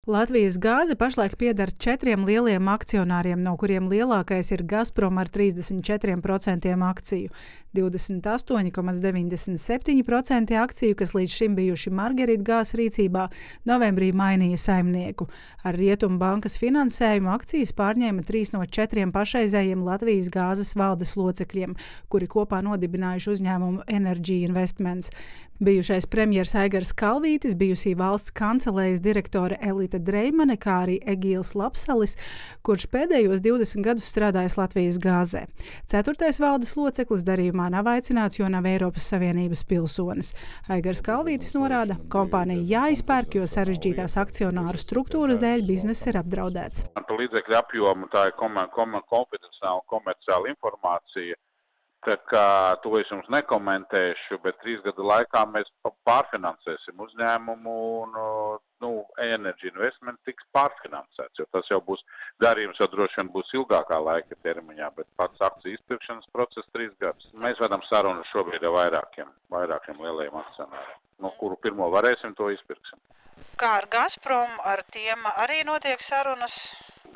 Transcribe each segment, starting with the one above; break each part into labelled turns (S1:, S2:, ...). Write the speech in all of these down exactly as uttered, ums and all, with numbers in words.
S1: Latvijas gāze pašlaik pieder četriem lieliem akcionāriem, no kuriem lielākais ir Gazprom ar trīsdesmit četriem procentiem akciju. divdesmit astoņi komats deviņdesmit septiņi procenti akciju, kas līdz šim bijuši Margaritgāzes rīcībā, novembrī mainīja saimnieku. Ar Rietumu bankas finansējumu akcijas pārņēma trīs no četriem pašreizējiem Latvijas gāzes valdes locekļiem, kuri kopā nodibinājuši uzņēmumu Energy Investments. Bijušais premjers Aigars Kalvītis, bijusī valsts kancelējas direktore Elita Dreimane, kā arī Egīls Lapsalis, kurš pēdējos divdesmit gadus strādājis Latvijas gāzē. Ceturtais valdes loceklis darījumā nav aicināts, jo nav Eiropas Savienības pilsonis. Aigars Kalvītis norāda, kompānija jāizpērk, jo sarežģītās akcionāru struktūras dēļ bizness ir apdraudēts.
S2: Par līdzekļu apjomu tā ir konfidenciāla komerciāla informācija. Tā kā to es jums nekomentēšu, bet trīs gadu laikā mēs pārfinansēsim uzņēmumu un nu, Energy Investment tiks pārfinansēts, jo tas jau būs darījums, jau droši vien būs ilgākā laika termiņā, bet pats akciju izpirkšanas process trīs gadus. Mēs vedam sarunu šobrīd ar vairākiem, vairākiem lielajiem akcionāriem, no kuru pirmo varēsim, to izpirksim.
S3: Kā ar Gazprom, ar tiem arī notiek sarunas?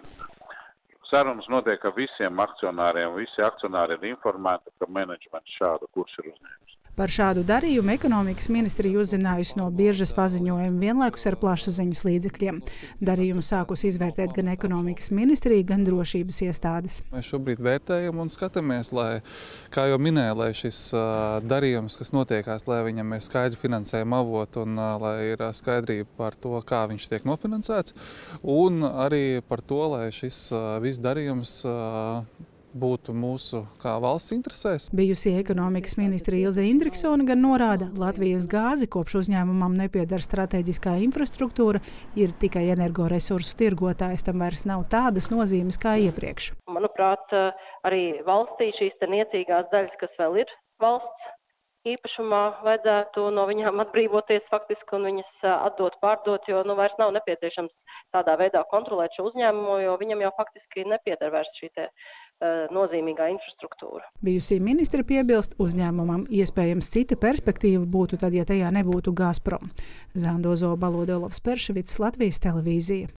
S2: Sarunas notiek ar visiem akcionāriem. Visi akcionāri ir informēti, ka menedžments šādu kursu ir uzņēmis.
S1: Par šādu darījumu ekonomikas ministrija uzzinājusi no biržas paziņojuma vienlaikus ar plašsaziņas līdzekļiem. Darījumu sākus izvērtēt gan ekonomikas ministrija, gan drošības iestādes.
S4: Mēs šobrīd vērtējam un skatāmies, lai, kā jau minēju, lai šis uh, darījums, kas notiekās, lai viņam ir skaidri finansējuma avotu un uh, lai ir skaidrība par to, kā viņš tiek nofinansēts, un arī par to, lai šis uh, viss darījums uh, būtu mūsu kā valsts interesēs.
S1: Bijusī ekonomikas ministra Ilze Indriksone gan norāda, Latvijas gāzi kopš uzņēmumam nepieder strateģiskā infrastruktūra, ir tikai energoresursu tirgotājs, tam vairs nav tādas nozīmes kā iepriekš.
S5: Manuprāt, arī valstī šīs te niecīgās daļas, kas vēl ir valsts īpašumā, vajadzētu no viņām atbrīvoties faktiski un viņas atdot, pārdot, jo nu, vairs nav nepieciešams tādā veidā kontrolēt šo uzņēmumu, jo viņam jau faktiski nepieder vairs šī te nozīmīgā infrastruktūra.
S1: Bijusī ministra piebilst, uzņēmumam iespējams cita perspektīva būtu tad, ja tajā nebūtu Gazprom. Zandozo Balodolovs Perševits, Latvijas televīzija.